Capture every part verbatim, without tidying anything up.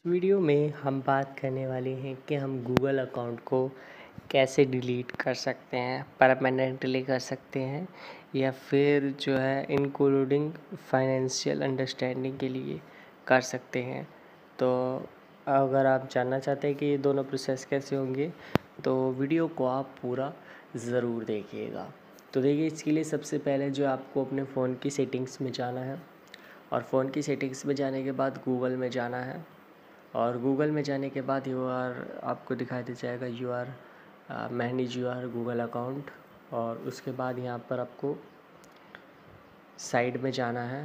Video में हम बात करने वाले हैं कि हम गूगल अकाउंट को कैसे डिलीट कर सकते हैं, परमानेंटली कर सकते हैं या फिर जो है इंक्लूडिंग फाइनेंशियल अंडरस्टैंडिंग के लिए कर सकते हैं। तो अगर आप जानना चाहते हैं कि ये दोनों प्रोसेस कैसे होंगे तो वीडियो को आप पूरा ज़रूर देखिएगा। तो देखिए, इसके लिए सबसे पहले जो आपको अपने फ़ोन की सेटिंग्स में जाना है और फ़ोन की सेटिंग्स में जाने के बाद गूगल में जाना है और गूगल में जाने के बाद यू आर आपको दिखाई दे जाएगा your manage your Google account. और उसके बाद यहाँ पर आपको साइड में जाना है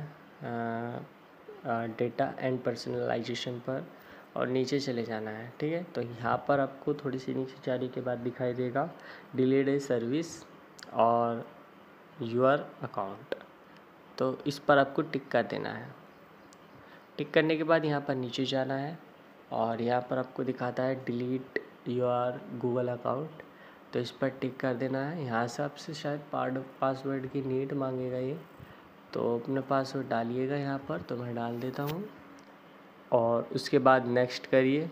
डेटा एंड पर्सनलाइजेशन पर और नीचे चले जाना है। ठीक है, तो यहाँ पर आपको थोड़ी सी नीचे जाने के बाद दिखाई देगा डिलीट ए सर्विस और यूर अकाउंट, तो इस पर आपको टिक कर देना है। टिक करने के बाद यहाँ पर नीचे जाना है और यहाँ पर आपको दिखाता है डिलीट योर गूगल अकाउंट, तो इस पर टिक कर देना है। यहाँ से आपसे शायद पार्ड पासवर्ड की नीड मांगेगा ये, तो अपना पासवर्ड डालिएगा यहाँ पर, तो मैं डाल देता हूँ और उसके बाद नेक्स्ट करिए।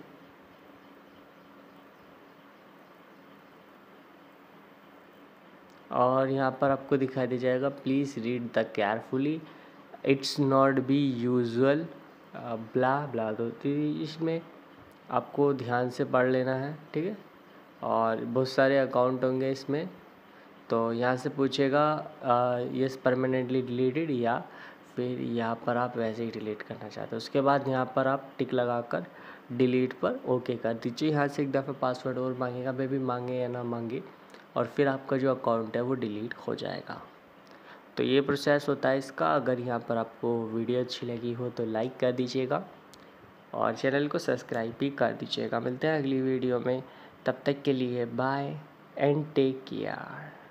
और यहाँ पर आपको दिखाई दे जाएगा please read the carefully, it's not be usual blah blah, तो इसमें आपको ध्यान से पढ़ लेना है। ठीक है, और बहुत सारे अकाउंट होंगे इसमें, तो यहाँ से पूछेगा यस परमानेंटली डिलीटेड या फिर यहाँ पर आप वैसे ही डिलीट करना चाहते हो। उसके बाद यहाँ पर आप टिक लगाकर डिलीट पर ओके कर दीजिए। यहाँ से एक दफ़ा पासवर्ड और मांगेगा, मे भी मांगे या ना मांगे, और फिर आपका जो अकाउंट है वो डिलीट हो जाएगा। तो ये प्रोसेस होता है इसका। अगर यहाँ पर आपको वीडियो अच्छी लगी हो तो लाइक कर दीजिएगा और चैनल को सब्सक्राइब भी कर दीजिएगा। मिलते हैं अगली वीडियो में, तब तक के लिए बाय एंड टेक केयर।